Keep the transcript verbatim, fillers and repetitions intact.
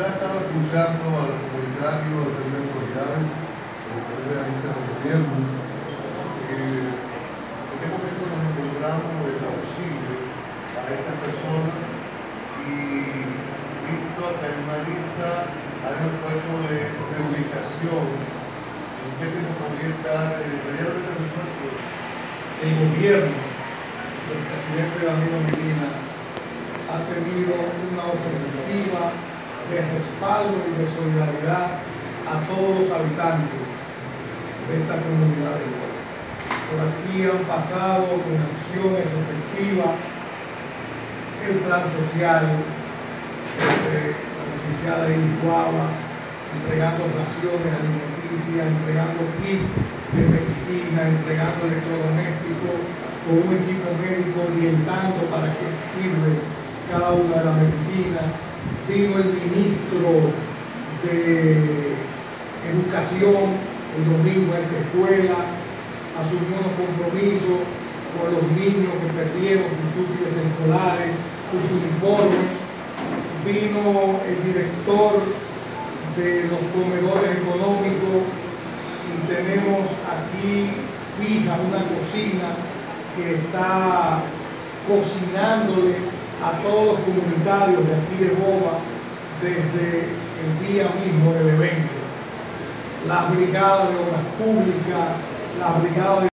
mañana estaba escuchando a los comunitarios de las autoridades, los que realizan el gobierno, eh, en qué momento nos encontramos el auxilio a estas personas y visto que hay una lista, hay un esfuerzo de reubicación. ¿En qué tiempo podría estar inmediatamente nosotros? El gobierno del presidente Danilo Medina ha tenido una ofensiva de respaldo y de solidaridad a todos los habitantes de esta comunidad de Guava. Por aquí han pasado con acciones efectivas el plan social de la licenciada Iris Guava, entregando raciones alimenticias, entregando kits de medicina, entregando electrodomésticos con un equipo médico orientando para qué sirve cada una de las medicinas. Vino el ministro de Educación el domingo en esta escuela, asumió los compromisos con los niños que perdieron sus útiles escolares, sus uniformes. Vino el director de los comedores económicos y tenemos aquí fija una cocina que está cocinándole a todos los comunitarios de aquí de Guava desde el día mismo del evento. La brigada de obras públicas, la brigada de